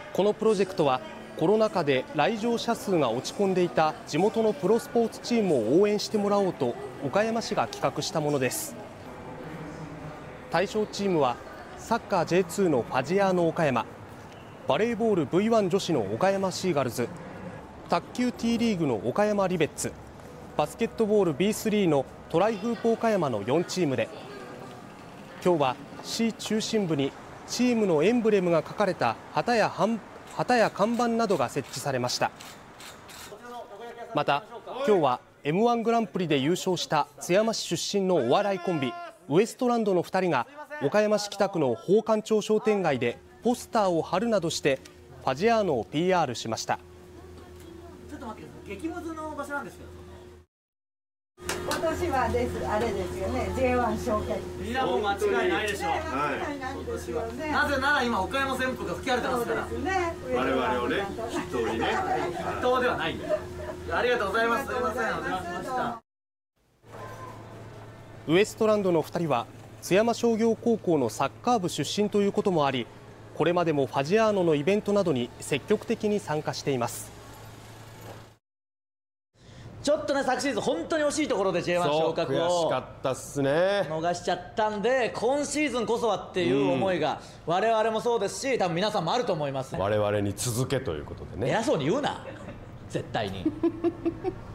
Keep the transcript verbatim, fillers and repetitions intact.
このプロジェクトはコロナ禍で来場者数が落ち込んでいた地元のプロスポーツチームを応援してもらおうと岡山市が企画したものです。対象チームはサッカー ジェイツー のファジアーノ岡山、バレーボール ブイワン 女子の岡山シーガルズ、卓球 T リーグの岡山リベッツ、バスケットボール ビースリー のトライフープ岡山のよんチームで、今日は市中心部にチームのエンブレムが書かれた旗や旗や看板などが設置されました。また今日は エムワン グランプリで優勝した津山市出身のお笑いコンビウエストランドのふたりが岡山市北区の宝冠町商店街でポスターを貼るなどしてファジアーノを ピーアール しました。 ちょっと待ってください、激ムズの場所なんですけど、 今年はですあれですよね、 ジェイワン 昇格。 いやもう間違いないでしょう。はい、なぜなら今岡山旋風が吹き荒れてますから。そうですね、 我々をね筆頭にね。 筆頭ではないんで。ありがとうございます。すみません、お邪魔しました。 ウエストランドのふたりは津山商業高校のサッカー部出身ということもあり、これまでもファジアーノのイベントなどに積極的に参加しています。 ちょっとね、昨シーズン本当に惜しいところで ジェイワン 昇格を悔しかったっすね、 逃しちゃったんで、今シーズンこそはっていう思いが我々もそうですし、多分皆さんもあると思いますね。 我々に続けということでね。 偉そうに言うな絶対に